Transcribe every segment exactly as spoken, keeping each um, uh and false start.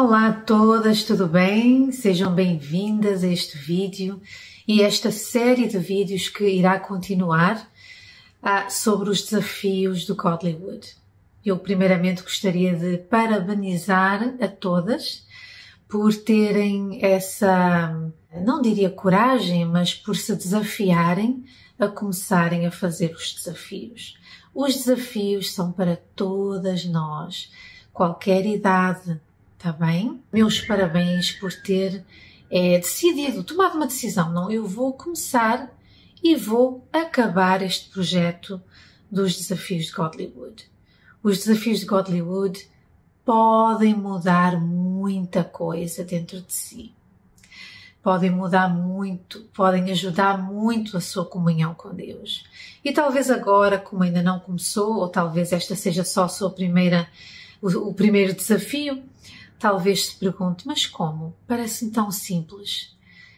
Olá a todas, tudo bem? Sejam bem-vindas a este vídeo e esta série de vídeos que irá continuar ah, sobre os desafios do Godly Wood. Eu primeiramente gostaria de parabenizar a todas por terem essa, não diria coragem, mas por se desafiarem a começarem a fazer os desafios. Os desafios são para todas nós, qualquer idade. Está bem? Meus parabéns por ter é, decidido, tomado uma decisão. Não, eu vou começar e vou acabar este projeto dos desafios de Godly Wood. Os desafios de Godly Wood podem mudar muita coisa dentro de si. Podem mudar muito, podem ajudar muito a sua comunhão com Deus. E talvez agora, como ainda não começou, ou talvez esta seja só a sua primeira, o, o primeiro desafio, talvez se pergunte, mas como? Parece-me tão simples.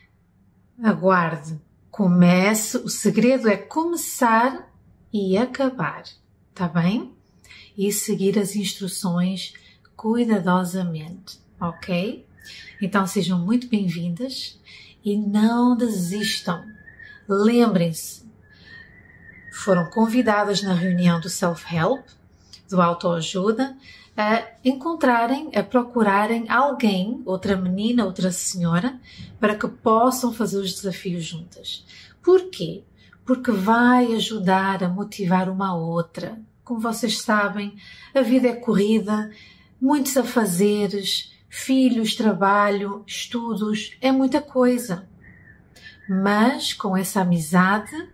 Aguarde, comece, o segredo é começar e acabar, tá bem? E seguir as instruções cuidadosamente, ok? Então sejam muito bem-vindas e não desistam. Lembrem-se, foram convidadas na reunião do Self-Help, do autoajuda, a encontrarem, a procurarem alguém, outra menina, outra senhora, para que possam fazer os desafios juntas. Porquê? Porque vai ajudar a motivar uma a outra. Como vocês sabem, a vida é corrida, muitos afazeres, filhos, trabalho, estudos, é muita coisa. Mas com essa amizade,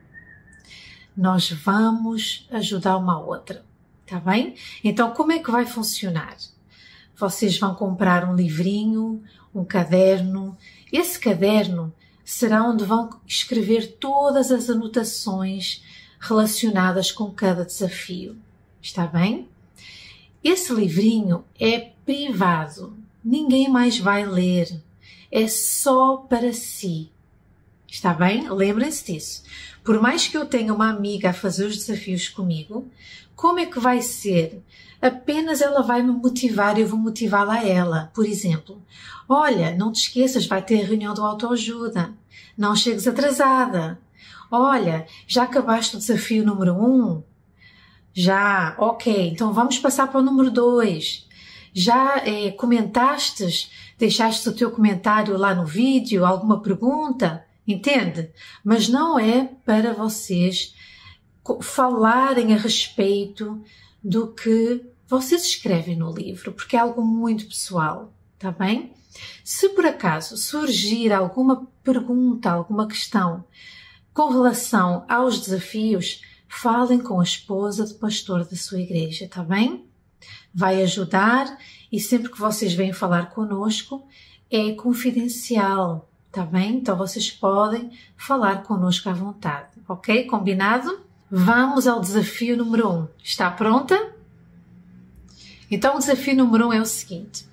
nós vamos ajudar uma a outra. Tá bem? Então, como é que vai funcionar? Vocês vão comprar um livrinho, um caderno. Esse caderno será onde vão escrever todas as anotações relacionadas com cada desafio. Está bem? Esse livrinho é privado. Ninguém mais vai ler. É só para si. Está bem? Lembrem-se disso. Por mais que eu tenha uma amiga a fazer os desafios comigo, como é que vai ser? Apenas ela vai me motivar e eu vou motivá-la a ela. Por exemplo, olha, não te esqueças, vai ter a reunião do autoajuda. Não chegues atrasada. Olha, já acabaste o desafio número um? Já, ok, então vamos passar para o número dois. Já eh, comentaste, deixaste o teu comentário lá no vídeo, alguma pergunta? Entende? Mas não é para vocês falarem a respeito do que vocês escrevem no livro, porque é algo muito pessoal, tá bem? Se por acaso surgir alguma pergunta, alguma questão com relação aos desafios, falem com a esposa do pastor da sua igreja, tá bem? Vai ajudar e sempre que vocês vêm falar conosco é confidencial, tá bem? Então vocês podem falar conosco à vontade, ok? Combinado? Vamos ao desafio número um. Está pronta? Então o desafio número um é o seguinte.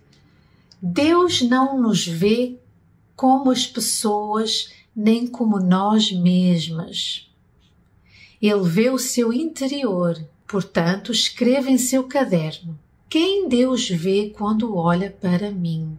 Deus não nos vê como as pessoas, nem como nós mesmas. Ele vê o seu interior. Portanto, escreva em seu caderno. Quem Deus vê quando olha para mim?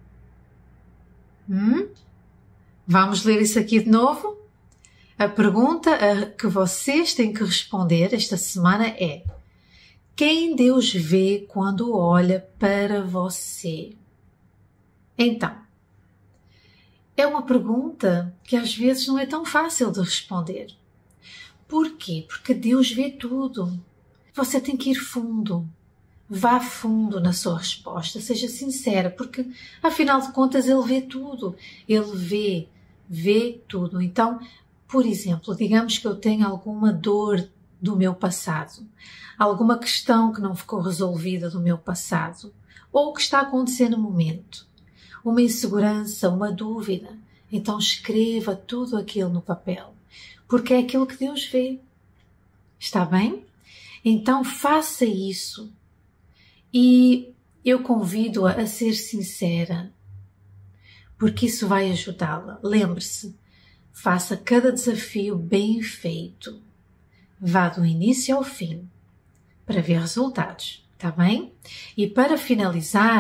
Hum? Vamos ler isso aqui de novo? A pergunta a que vocês têm que responder esta semana é: quem Deus vê quando olha para você? Então, é uma pergunta que às vezes não é tão fácil de responder. Por quê? Porque Deus vê tudo. Você tem que ir fundo. Vá fundo na sua resposta, seja sincera, porque afinal de contas Ele vê tudo. Ele vê, vê tudo. Então, por exemplo, digamos que eu tenho alguma dor do meu passado, alguma questão que não ficou resolvida do meu passado, ou que está acontecendo no momento, uma insegurança, uma dúvida. Então escreva tudo aquilo no papel, porque é aquilo que Deus vê. Está bem? Então faça isso. E eu convido-a a ser sincera, porque isso vai ajudá-la. Lembre-se, faça cada desafio bem feito. Vá do início ao fim para ver resultados, tá bem? E para finalizar,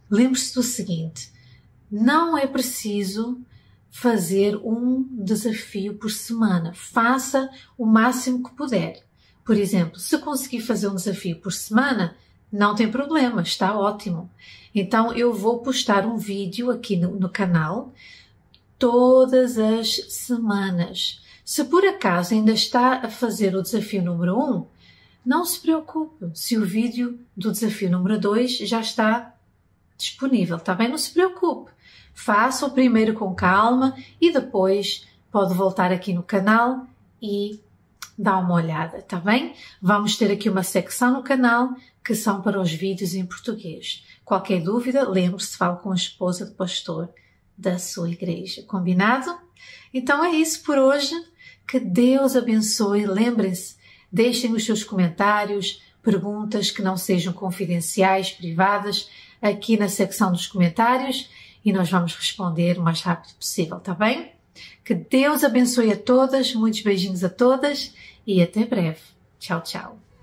lembre-se do seguinte, não é preciso fazer um desafio por semana. Faça o máximo que puder. Por exemplo, se conseguir fazer um desafio por semana, não tem problema, está ótimo. Então, eu vou postar um vídeo aqui no, no canal todas as semanas. Se por acaso ainda está a fazer o desafio número um, não se preocupe. Se o vídeo do desafio número dois já está disponível, tá bem? Não se preocupe. Faça o primeiro com calma e depois pode voltar aqui no canal e dar uma olhada, tá bem? Vamos ter aqui uma secção no canal que são para os vídeos em português. Qualquer dúvida, lembre-se, fale com a esposa do pastor da sua igreja. Combinado? Então é isso por hoje. Que Deus abençoe. Lembrem-se, deixem os seus comentários, perguntas que não sejam confidenciais, privadas, aqui na secção dos comentários e nós vamos responder o mais rápido possível, tá bem? Que Deus abençoe a todas, muitos beijinhos a todas e até breve. Tchau, tchau.